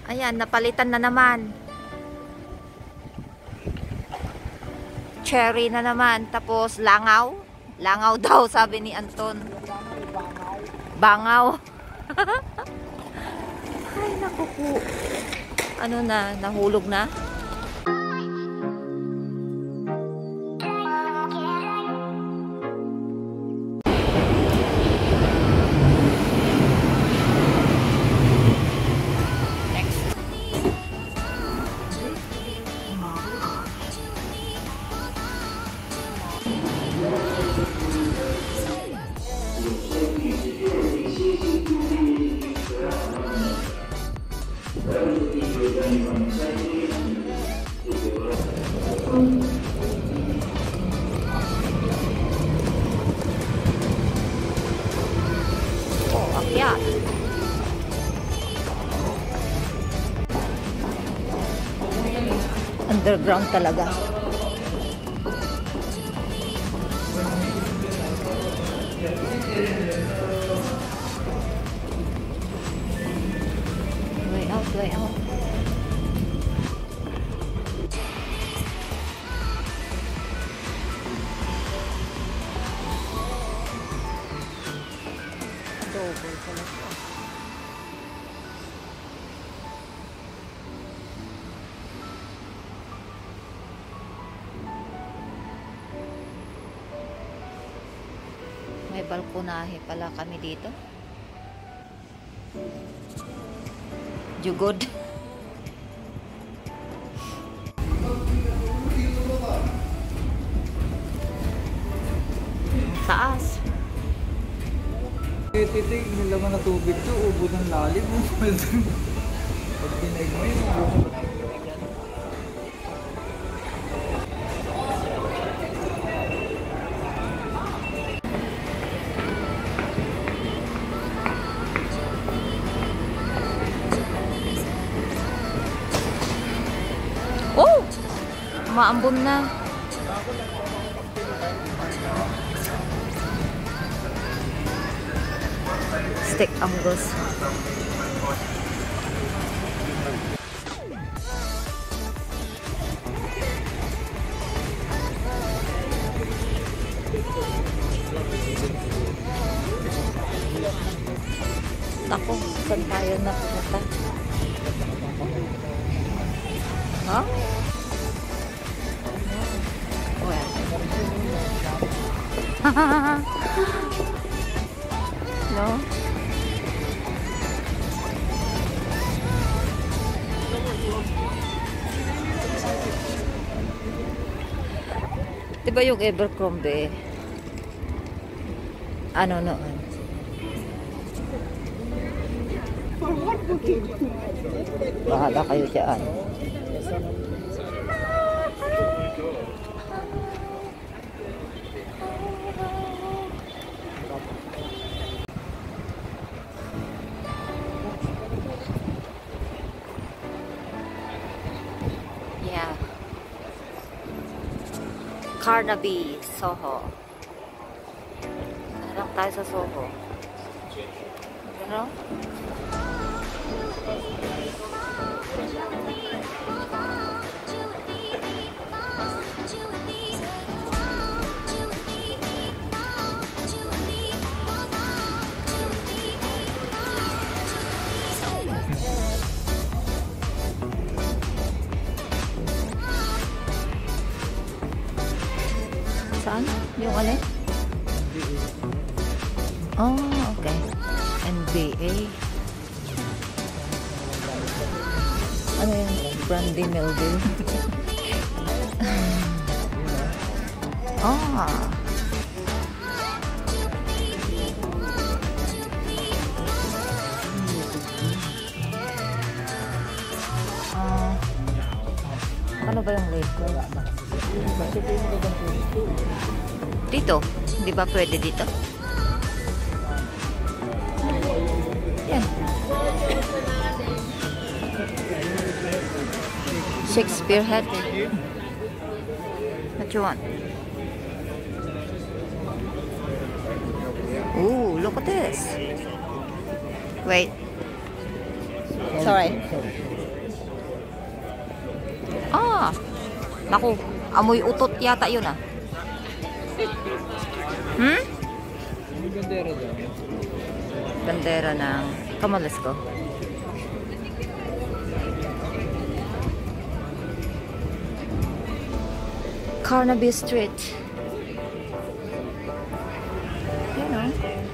Ayan, napalitan na naman. Cherry na naman. Tapos langaw. Langaw daw, sabi ni Anton. Bangaw. Ay, naku po. Ano na, nahulog na? Oh, akyat. Underground talaga. Way out, way out. Double pala siya. May balkonahe pala kami dito. Jugod. Taas. Titig, may laman na tubig to, ubod ng lalim mo. Pag tinaig mo yun, Oh! Maambon na. Steak Angus. Ako, saan tayo napunta? Ha? Well. No? Diba yung Abercrombie? Ano noon? Bahala kayo dyan. Yeah. Carnaby, Soho. Harap tayo sa Soho. Ano? Saan? Yung alin? Oh, okay. NBA. Ano yan? Brandy Melville. Ah. Ano ba yung lake? Dito? Di ba pwede dito? Yan. Shakespeare head. What you want? Ooh, look at this. Wait. Sorry. Naku, amoy utot yata yun ah. Hmm? May bandera daw. Bandera ng... Come on, let's go. Carnaby Street. You know.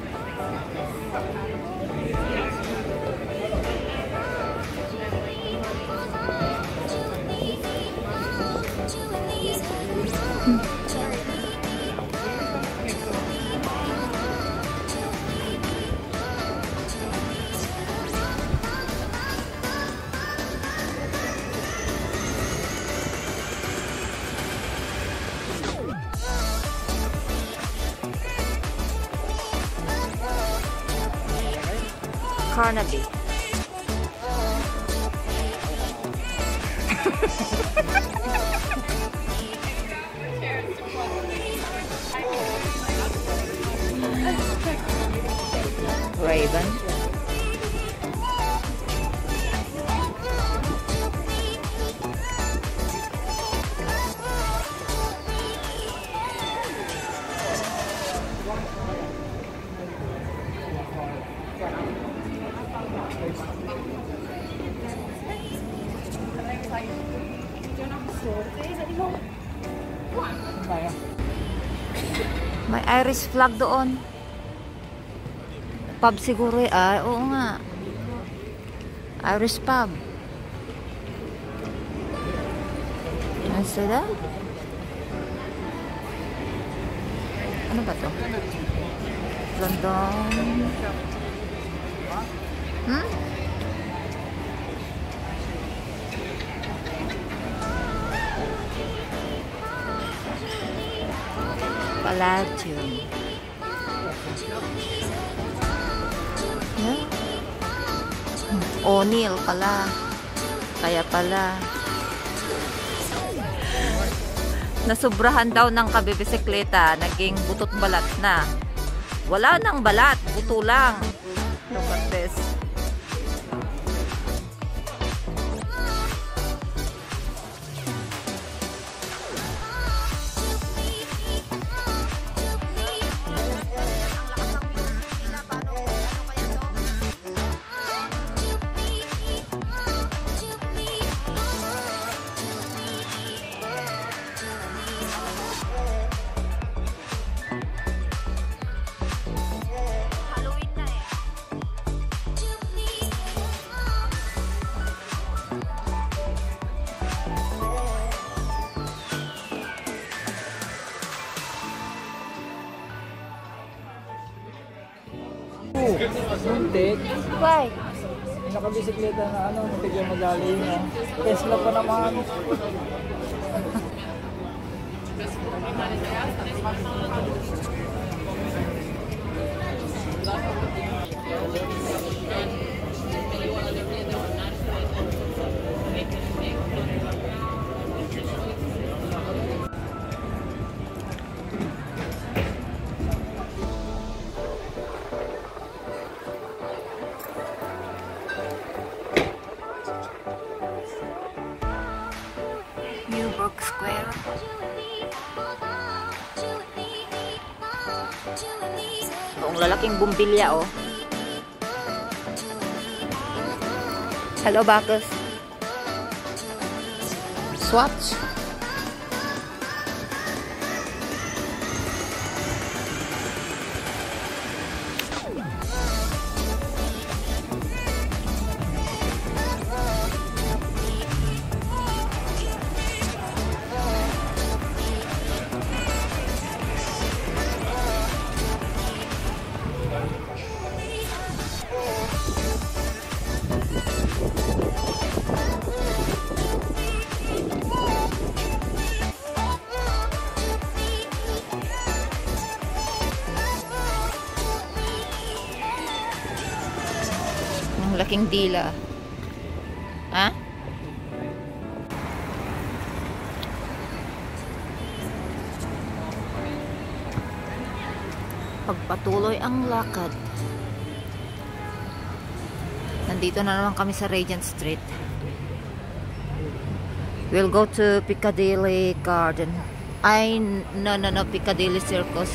Carnaby. Raven. May Irish flag doon. Pub siguro eh. Ah, oo nga. Irish pub. Ano sila? Ano ba to? London. Hmm? Palladium. Yeah. O'Neill pala. Kaya pala. Nasubrahan daw ng kabibisikleta. Naging butot balat na. Wala nang balat. Buto lang. Look at this. Muntik. Why? Yung nakabisikleta na ano, muntik yung madali niya. Tesla pa naman. Square. Ang lalaking bumbilya, oh. Hello, Bacchus. Swatch. Laking dila. Ha? Pagpatuloy ang lakad. Nandito na naman kami sa Regent Street. We'll go to Piccadilly Garden. No, Piccadilly Circus.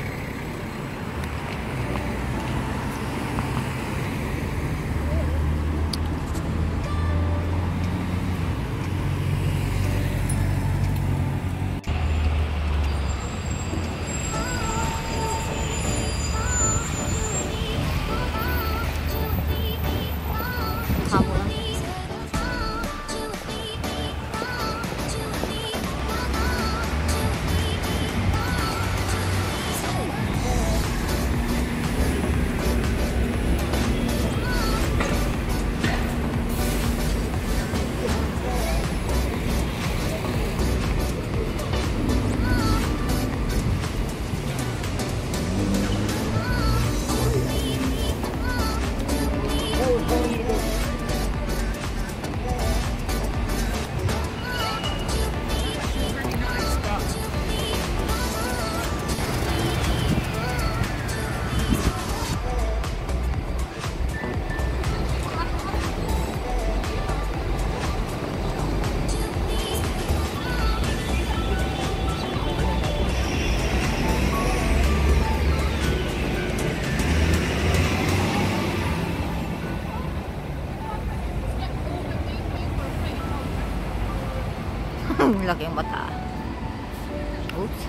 Laki ang mata. Oops.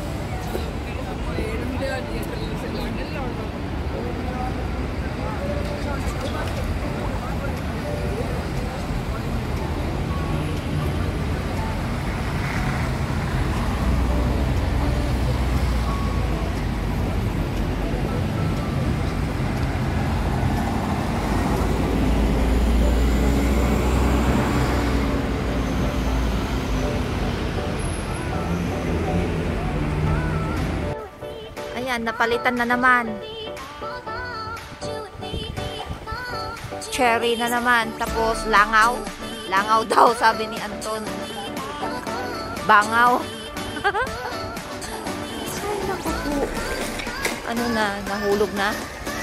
Ayan, napalitan na naman. Cherry na naman. Tapos langaw. Langaw daw, sabi ni Anton. Bangaw. Ay, naku po. Ano na, nahulog na?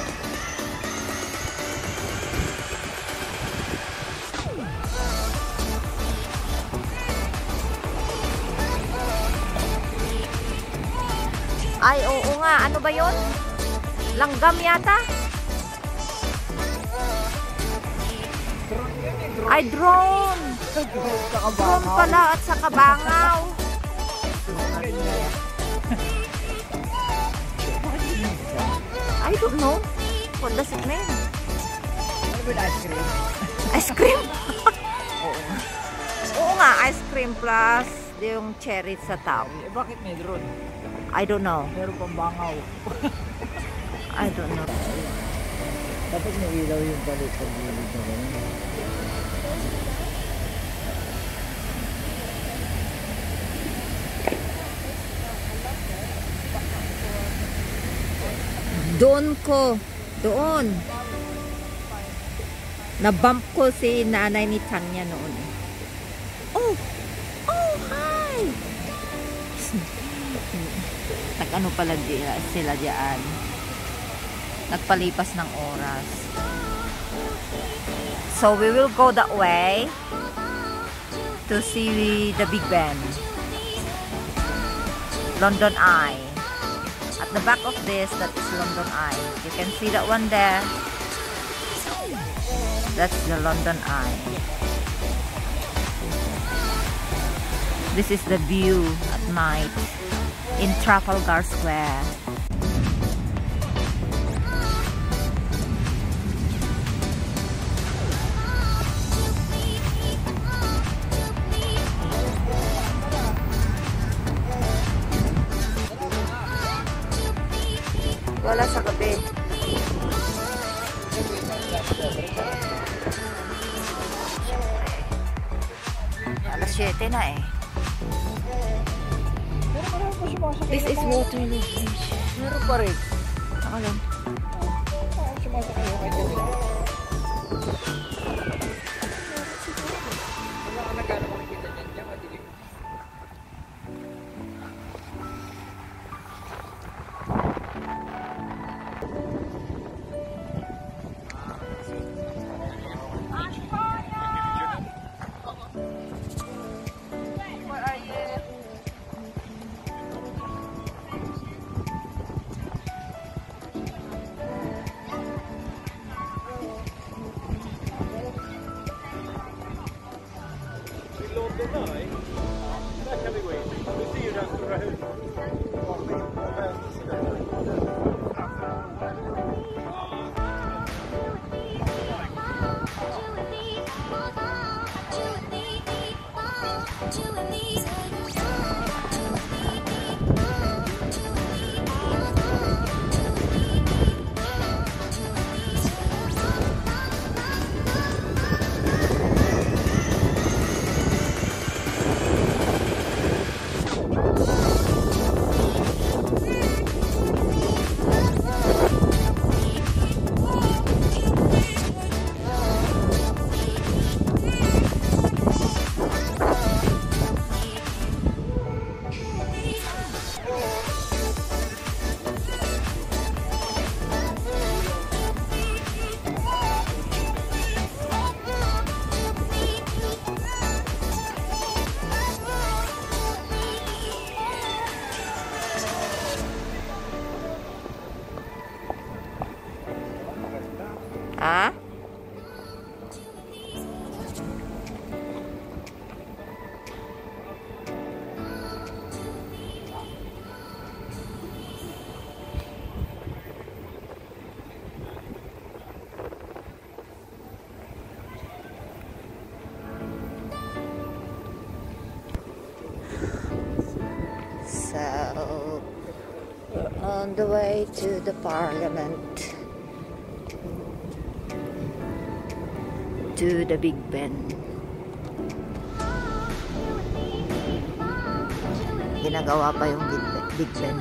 Ay, oo nga. Ano ba yun? Langgam yata? Ay, drone. Drone pala at saka bangaw. I don't know. What does it mean? Ice cream. Ice cream? Oo nga, ice cream plus yung cherry sa top. Eh, bakit may drone? I don't know. Meron pang bangaw. I don't know. Dapat may ilaw yung palit sa gilid na gano'n. Doon ko. Doon. Na-bump ko si nanay ni Tanya noon. Oh! Oh, hi! Nag-ano pala sila diyan. Nagpalipas ng oras. So we will go that way to see the Big Ben. London Eye. At the back of this, that is London Eye. You can see that one there. That's the London Eye. This is the view at night in Trafalgar Square. Wala sa gabi. Alas 7 na eh. This is Waterloo Bridge. Meron pa rin. Nakalan. Sumasakay yung kahit kanila. Wala ka nagkano makikita dyan. Diyan madilim. Ha? So, we're on the way to the parliament, to the Big Ben. Ginagawa pa yung Big Ben.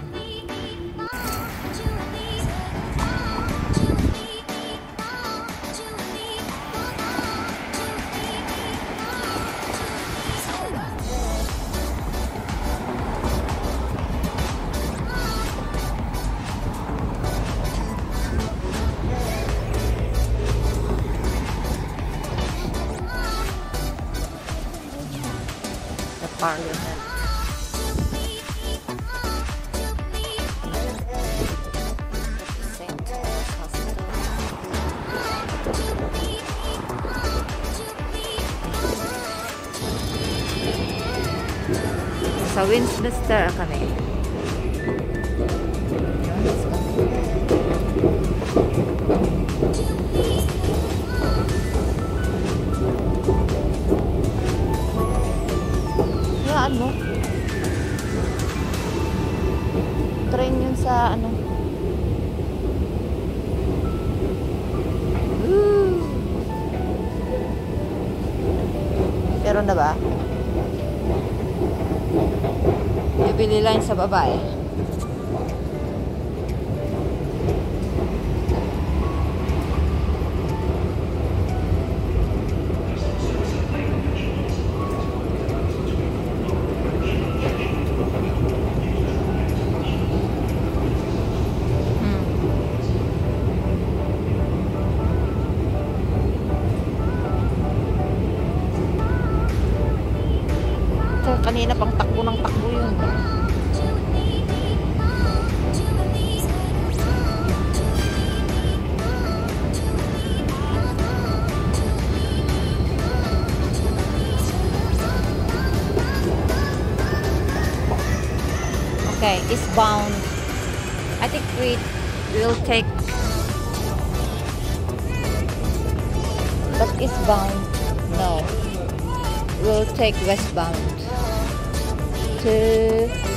Parliament. St. Thomas Hospital. Sa Westminster kami. Ano? Train yun sa ano? Woo! Pero na ba? Bibili lang sa baba eh. Kanina pang takbo ng takbo yun. Okay, eastbound. I think we'll take, but eastbound, no. We'll take westbound to